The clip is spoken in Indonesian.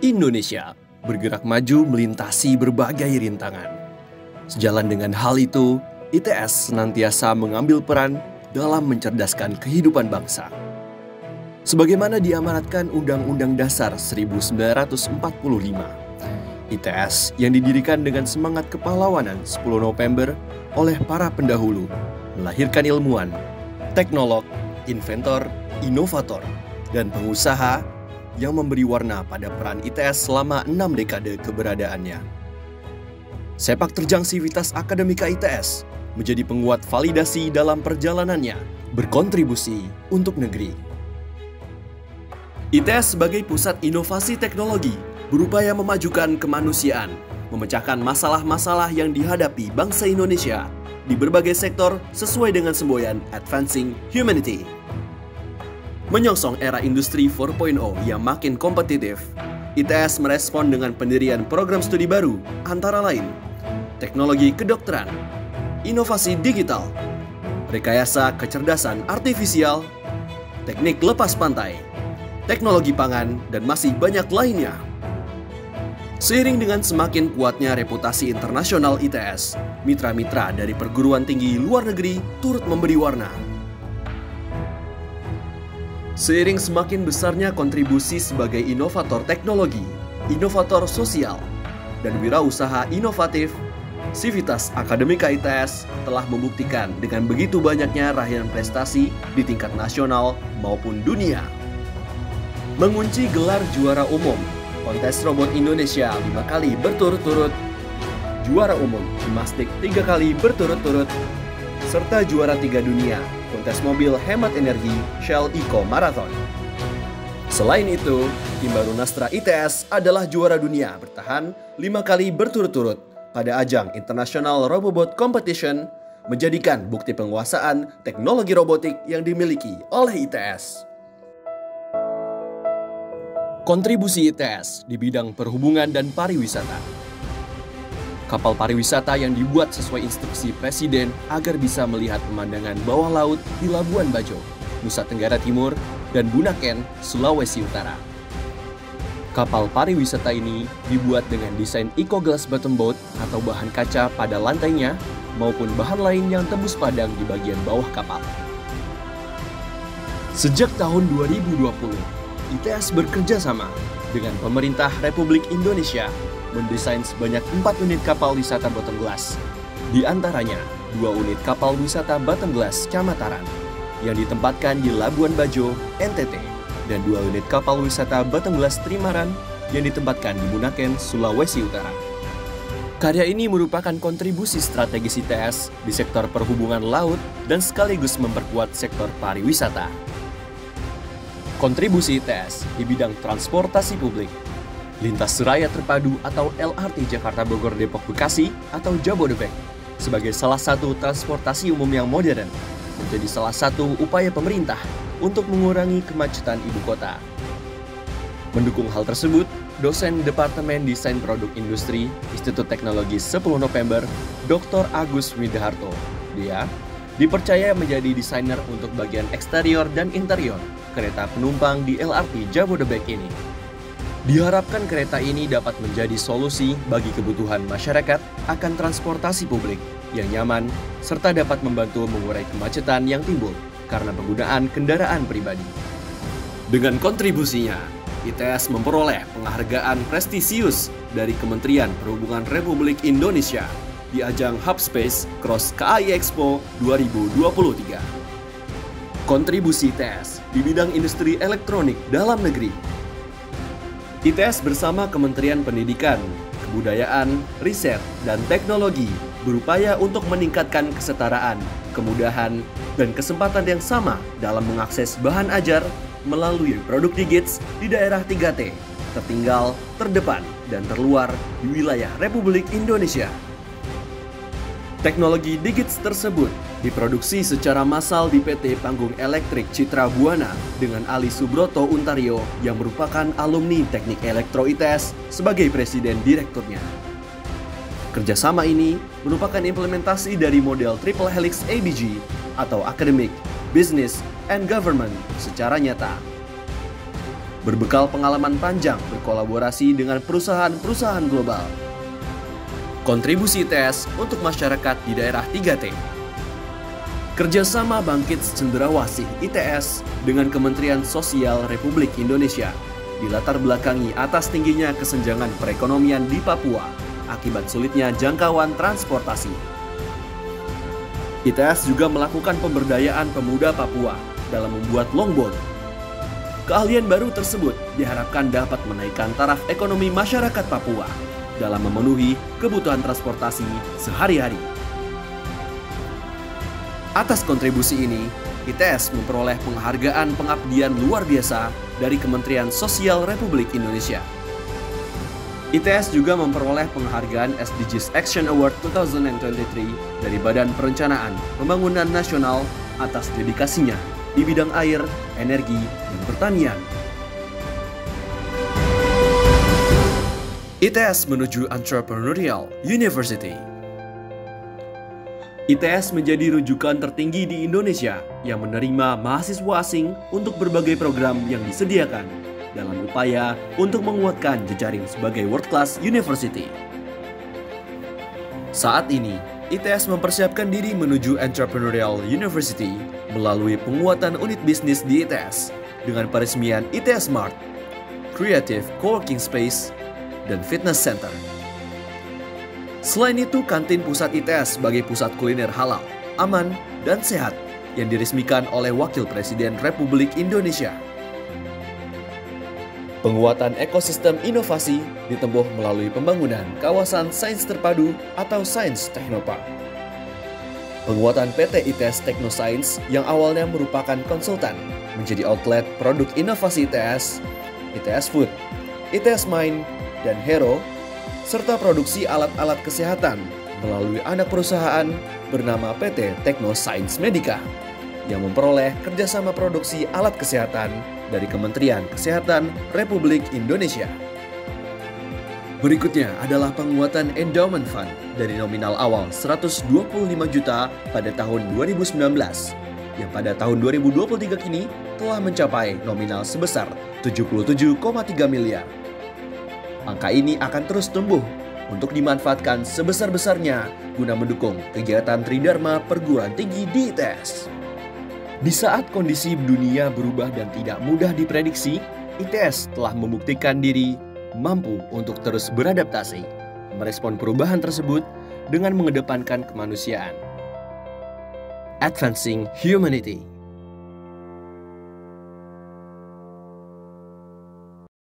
Indonesia bergerak maju melintasi berbagai rintangan. Sejalan dengan hal itu, ITS senantiasa mengambil peran dalam mencerdaskan kehidupan bangsa. Sebagaimana diamanatkan Undang-Undang Dasar 1945, ITS yang didirikan dengan semangat kepahlawanan 10 November oleh para pendahulu melahirkan ilmuwan, teknolog, inventor, inovator, dan pengusaha yang memberi warna pada peran ITS selama 6 dekade keberadaannya. Sepak terjang Sivitas Akademika ITS menjadi penguat validasi dalam perjalanannya berkontribusi untuk negeri. ITS sebagai pusat inovasi teknologi berupaya memajukan kemanusiaan, memecahkan masalah-masalah yang dihadapi bangsa Indonesia di berbagai sektor sesuai dengan semboyan Advancing Humanity. Menyongsong era industri 4.0 yang makin kompetitif, ITS merespon dengan pendirian program studi baru antara lain teknologi kedokteran, inovasi digital, rekayasa kecerdasan artifisial, teknik lepas pantai, teknologi pangan, dan masih banyak lainnya. Seiring dengan semakin kuatnya reputasi internasional ITS, mitra-mitra dari perguruan tinggi luar negeri turut memberi warna. Seiring semakin besarnya kontribusi sebagai inovator teknologi, inovator sosial, dan wirausaha inovatif, Sivitas Akademika ITS telah membuktikan dengan begitu banyaknya raihan prestasi di tingkat nasional maupun dunia. Mengunci gelar juara umum kontes robot Indonesia 5 kali berturut-turut, juara umum gimnastik 3 kali berturut-turut, serta juara 3 dunia kontes mobil hemat energi Shell Eco Marathon. Selain itu, tim baru Nastra ITS adalah juara dunia bertahan 5 kali berturut-turut pada ajang International Robobot Competition, menjadikan bukti penguasaan teknologi robotik yang dimiliki oleh ITS. Kontribusi ITS di bidang perhubungan dan pariwisata. Kapal pariwisata yang dibuat sesuai instruksi Presiden agar bisa melihat pemandangan bawah laut di Labuan Bajo, Nusa Tenggara Timur, dan Bunaken, Sulawesi Utara. Kapal pariwisata ini dibuat dengan desain Eco Glass Bottom Boat atau bahan kaca pada lantainya maupun bahan lain yang tembus padang di bagian bawah kapal. Sejak tahun 2020, ITS bekerja sama dengan pemerintah Republik Indonesia mendesain sebanyak 4 unit kapal wisata bottom glass. Di antaranya 2 unit kapal wisata bottom glass Camataran yang ditempatkan di Labuan Bajo, NTT, dan 2 unit kapal wisata bottom glass Trimaran yang ditempatkan di Bunaken, Sulawesi Utara. Karya ini merupakan kontribusi strategis ITS di sektor perhubungan laut dan sekaligus memperkuat sektor pariwisata. Kontribusi ITS di bidang transportasi publik. Lintas Raya Terpadu atau LRT Jakarta Bogor Depok Bekasi atau Jabodebek sebagai salah satu transportasi umum yang modern menjadi salah satu upaya pemerintah untuk mengurangi kemacetan ibu kota. Mendukung hal tersebut, dosen Departemen Desain Produk Industri Institut Teknologi 10 November, Dr. Agus Widaharto, dia dipercaya menjadi desainer untuk bagian eksterior dan interior kereta penumpang di LRT Jabodebek ini. Diharapkan kereta ini dapat menjadi solusi bagi kebutuhan masyarakat akan transportasi publik yang nyaman serta dapat membantu mengurai kemacetan yang timbul karena penggunaan kendaraan pribadi. Dengan kontribusinya, ITS memperoleh penghargaan prestisius dari Kementerian Perhubungan Republik Indonesia di ajang Hubspace Cross KAI Expo 2023. Kontribusi ITS di bidang industri elektronik dalam negeri. ITS bersama Kementerian Pendidikan, Kebudayaan, Riset, dan Teknologi berupaya untuk meningkatkan kesetaraan, kemudahan, dan kesempatan yang sama dalam mengakses bahan ajar melalui produk Digits di daerah 3T, tertinggal, terdepan, dan terluar di wilayah Republik Indonesia. Teknologi Digits tersebut diproduksi secara massal di PT Panggung Elektrik Citra Buana dengan Ali Subroto Untario yang merupakan alumni Teknik Elektro ITS sebagai presiden direkturnya. Kerjasama ini merupakan implementasi dari model Triple Helix ABG atau Academic, Business, and Government secara nyata. berbekal pengalaman panjang berkolaborasi dengan perusahaan-perusahaan global. Kontribusi ITS untuk masyarakat di daerah 3T. Kerjasama bangkit cenderawasih ITS dengan Kementerian Sosial Republik Indonesia dilatar belakangi atas tingginya kesenjangan perekonomian di Papua akibat sulitnya jangkauan transportasi. ITS juga melakukan pemberdayaan pemuda Papua dalam membuat longboat. Keahlian baru tersebut diharapkan dapat menaikkan taraf ekonomi masyarakat Papua dalam memenuhi kebutuhan transportasi sehari-hari. Atas kontribusi ini, ITS memperoleh penghargaan pengabdian luar biasa dari Kementerian Sosial Republik Indonesia. ITS juga memperoleh penghargaan SDGs Action Award 2023 dari Badan Perencanaan Pembangunan Nasional atas dedikasinya di bidang air, energi, dan pertanian. ITS menuju Entrepreneurial University. ITS menjadi rujukan tertinggi di Indonesia yang menerima mahasiswa asing untuk berbagai program yang disediakan dalam upaya untuk menguatkan jejaring sebagai world-class university. Saat ini, ITS mempersiapkan diri menuju Entrepreneurial University melalui penguatan unit bisnis di ITS dengan peresmian ITS Mart, Creative Co-working Space, dan Fitness Center. Selain itu, kantin pusat ITS sebagai pusat kuliner halal, aman, dan sehat yang diresmikan oleh Wakil Presiden Republik Indonesia. Penguatan ekosistem inovasi ditempuh melalui pembangunan kawasan sains terpadu atau Sains Technopark. Penguatan PT ITS Technoscience yang awalnya merupakan konsultan menjadi outlet produk inovasi ITS, ITS Food, ITS Mind, dan Hero, serta produksi alat-alat kesehatan melalui anak perusahaan bernama PT Technoscience Medica yang memperoleh kerjasama produksi alat kesehatan dari Kementerian Kesehatan Republik Indonesia. Berikutnya adalah penguatan endowment fund dari nominal awal 125 juta pada tahun 2019 yang pada tahun 2023 kini telah mencapai nominal sebesar 77,3 miliar. Angka ini akan terus tumbuh untuk dimanfaatkan sebesar-besarnya guna mendukung kegiatan Tridharma perguruan tinggi di ITS. Di saat kondisi dunia berubah dan tidak mudah diprediksi, ITS telah membuktikan diri mampu untuk terus beradaptasi, merespon perubahan tersebut dengan mengedepankan kemanusiaan. Advancing Humanity.